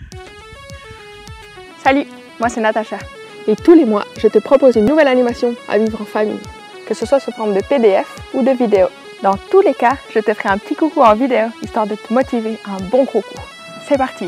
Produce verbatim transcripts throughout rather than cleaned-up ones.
Salut, moi c'est Natacha. Et tous les mois, je te propose une nouvelle animation à vivre en famille, que ce soit sous forme de P D F ou de vidéo. Dans tous les cas, je te ferai un petit coucou en vidéo, histoire de te motiver à un bon gros coup. C'est parti!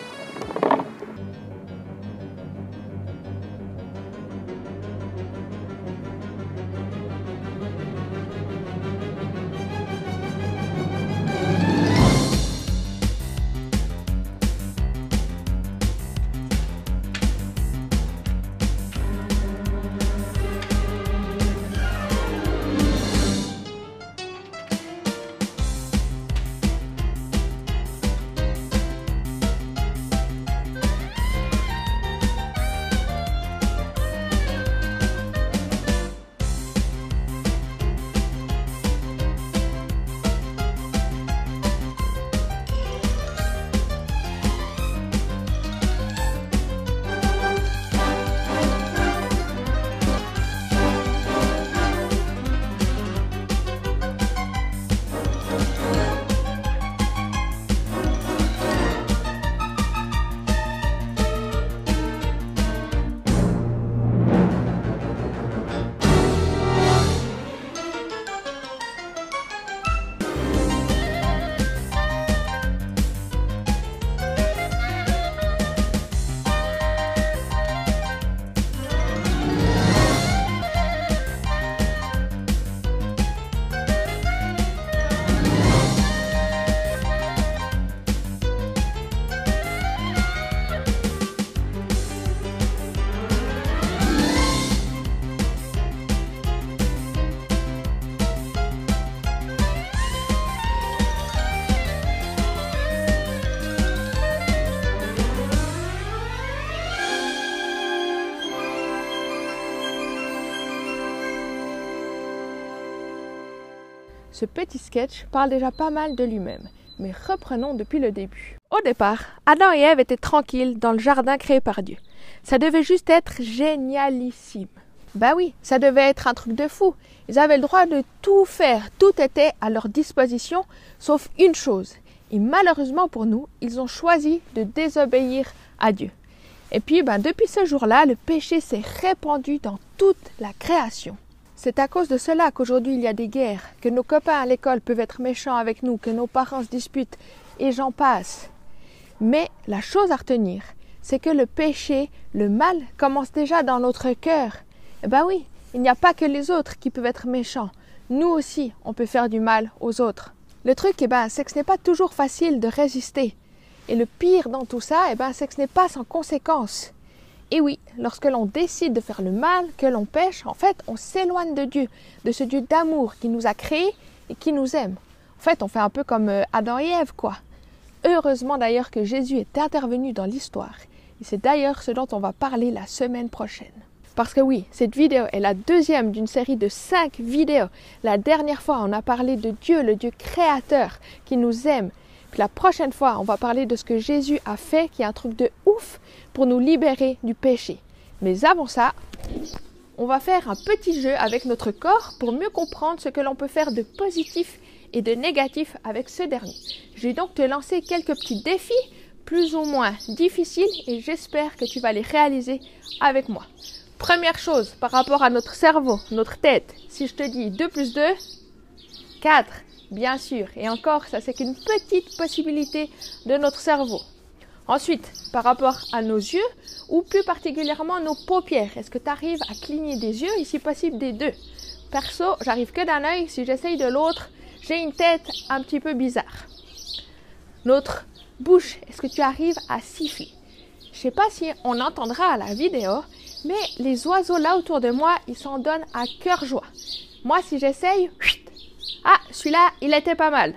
Ce petit sketch parle déjà pas mal de lui-même, mais reprenons depuis le début. Au départ, Adam et Ève étaient tranquilles dans le jardin créé par Dieu. Ça devait juste être génialissime. Bah oui, ça devait être un truc de fou. Ils avaient le droit de tout faire, tout était à leur disposition, sauf une chose. Et malheureusement pour nous, ils ont choisi de désobéir à Dieu. Et puis, ben, depuis ce jour-là, le péché s'est répandu dans toute la création. C'est à cause de cela qu'aujourd'hui il y a des guerres, que nos copains à l'école peuvent être méchants avec nous, que nos parents se disputent, et j'en passe. Mais la chose à retenir, c'est que le péché, le mal, commence déjà dans notre cœur. Eh ben oui, il n'y a pas que les autres qui peuvent être méchants. Nous aussi, on peut faire du mal aux autres. Le truc, eh ben, c'est que ce n'est pas toujours facile de résister. Et le pire dans tout ça, eh ben, c'est que ce n'est pas sans conséquences. Et oui, lorsque l'on décide de faire le mal, que l'on pêche, en fait, on s'éloigne de Dieu, de ce Dieu d'amour qui nous a créés et qui nous aime. En fait, on fait un peu comme Adam et Ève, quoi. Heureusement d'ailleurs que Jésus est intervenu dans l'histoire. Et c'est d'ailleurs ce dont on va parler la semaine prochaine. Parce que oui, cette vidéo est la deuxième d'une série de cinq vidéos. La dernière fois, on a parlé de Dieu, le Dieu créateur, qui nous aime. Puis la prochaine fois, on va parler de ce que Jésus a fait, qui est un truc de ouf pour nous libérer du péché. Mais avant ça, on va faire un petit jeu avec notre corps pour mieux comprendre ce que l'on peut faire de positif et de négatif avec ce dernier. Je vais donc te lancer quelques petits défis, plus ou moins difficiles, et j'espère que tu vas les réaliser avec moi. Première chose, par rapport à notre cerveau, notre tête, si je te dis deux plus deux, quatre. Bien sûr, et encore, ça c'est qu'une petite possibilité de notre cerveau. Ensuite, par rapport à nos yeux, ou plus particulièrement nos paupières, est-ce que tu arrives à cligner des yeux et si possible des deux? Perso, j'arrive que d'un œil, si j'essaye de l'autre, j'ai une tête un petit peu bizarre. Notre bouche, est-ce que tu arrives à siffler? Je ne sais pas si on entendra à la vidéo, mais les oiseaux là autour de moi, ils s'en donnent à cœur joie. Moi, si j'essaye... Ah, celui-là, il était pas mal.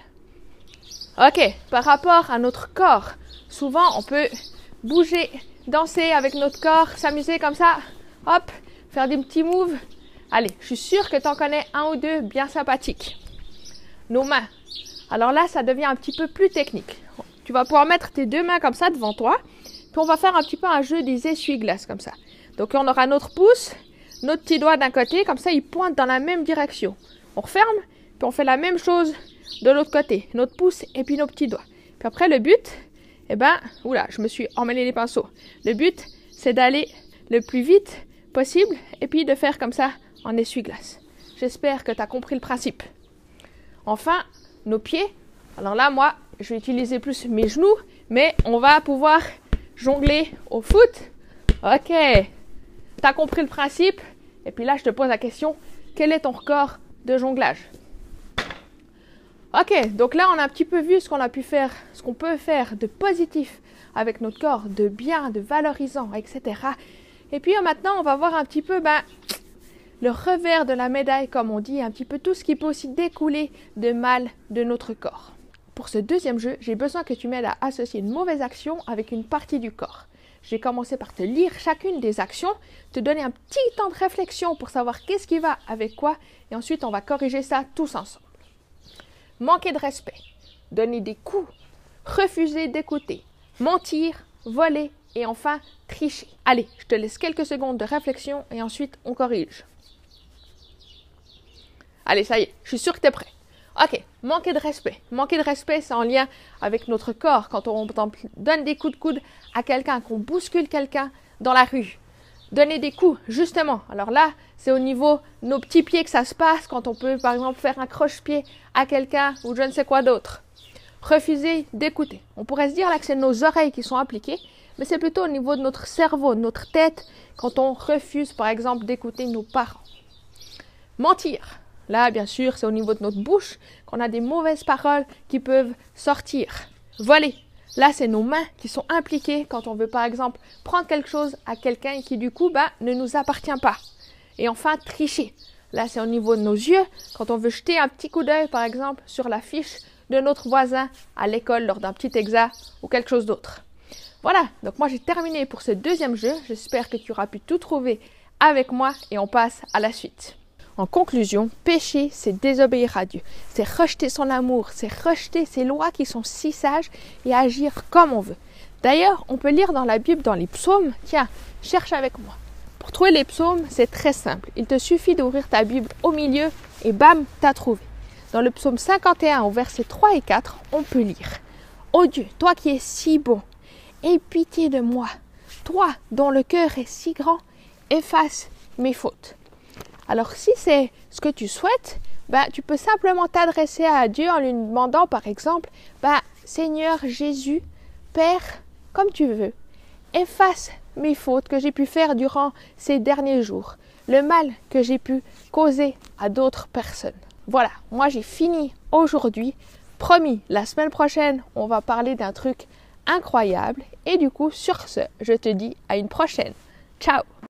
Ok, par rapport à notre corps, souvent on peut bouger, danser avec notre corps, s'amuser comme ça, hop, faire des petits moves. Allez, je suis sûre que tu en connais un ou deux bien sympathiques. Nos mains. Alors là, ça devient un petit peu plus technique. Tu vas pouvoir mettre tes deux mains comme ça devant toi, puis on va faire un petit peu un jeu des essuie-glaces comme ça. Donc on aura notre pouce, notre petit doigt d'un côté, comme ça il pointe dans la même direction. On referme. Puis on fait la même chose de l'autre côté, notre pouce et puis nos petits doigts. Puis après, le but, eh ben, oula, je me suis emmêlé les pinceaux. Le but, c'est d'aller le plus vite possible et puis de faire comme ça en essuie-glace. J'espère que tu as compris le principe. Enfin, nos pieds. Alors là, moi, je vais utiliser plus mes genoux, mais on va pouvoir jongler au foot. Ok, tu as compris le principe. Et puis là, je te pose la question, quel est ton record de jonglage? Ok, donc là, on a un petit peu vu ce qu'on a pu faire, ce qu'on peut faire de positif avec notre corps, de bien, de valorisant, et cetera. Et puis maintenant, on va voir un petit peu ben, le revers de la médaille, comme on dit, un petit peu tout ce qui peut aussi découler de mal de notre corps. Pour ce deuxième jeu, j'ai besoin que tu m'aides à associer une mauvaise action avec une partie du corps. Je vais commencer par te lire chacune des actions, te donner un petit temps de réflexion pour savoir qu'est-ce qui va avec quoi, et ensuite on va corriger ça tous ensemble. Manquer de respect, donner des coups, refuser d'écouter, mentir, voler et enfin tricher. Allez, je te laisse quelques secondes de réflexion et ensuite on corrige. Allez, ça y est, je suis sûre que tu es prêt. Ok, manquer de respect. Manquer de respect, c'est en lien avec notre corps. Quand on donne des coups de coude à quelqu'un, qu'on bouscule quelqu'un dans la rue. Donner des coups, justement. Alors là, c'est au niveau de nos petits pieds que ça se passe, quand on peut, par exemple, faire un croche-pied à quelqu'un ou je ne sais quoi d'autre. Refuser d'écouter. On pourrait se dire là que c'est nos oreilles qui sont impliquées, mais c'est plutôt au niveau de notre cerveau, de notre tête, quand on refuse, par exemple, d'écouter nos parents. Mentir. Là, bien sûr, c'est au niveau de notre bouche qu'on a des mauvaises paroles qui peuvent sortir. Voler. Là, c'est nos mains qui sont impliquées quand on veut, par exemple, prendre quelque chose à quelqu'un qui, du coup, bah, ne nous appartient pas. Et enfin, tricher. Là, c'est au niveau de nos yeux, quand on veut jeter un petit coup d'œil, par exemple, sur la fiche de notre voisin à l'école lors d'un petit examen ou quelque chose d'autre. Voilà, donc moi, j'ai terminé pour ce deuxième jeu. J'espère que tu auras pu tout trouver avec moi et on passe à la suite. En conclusion, pécher, c'est désobéir à Dieu. C'est rejeter son amour, c'est rejeter ses lois qui sont si sages et agir comme on veut. D'ailleurs, on peut lire dans la Bible, dans les psaumes, tiens, cherche avec moi. Pour trouver les psaumes, c'est très simple. Il te suffit d'ouvrir ta Bible au milieu et bam, t'as trouvé. Dans le psaume cinquante et un, au verset trois et quatre, on peut lire « Ô Dieu, toi qui es si bon, aie pitié de moi. Toi dont le cœur est si grand, efface mes fautes. » Alors, si c'est ce que tu souhaites, bah, tu peux simplement t'adresser à Dieu en lui demandant, par exemple, bah, Seigneur Jésus, Père, comme tu veux, efface mes fautes que j'ai pu faire durant ces derniers jours, le mal que j'ai pu causer à d'autres personnes. Voilà, moi j'ai fini aujourd'hui. Promis, la semaine prochaine, on va parler d'un truc incroyable. Et du coup, sur ce, je te dis à une prochaine. Ciao!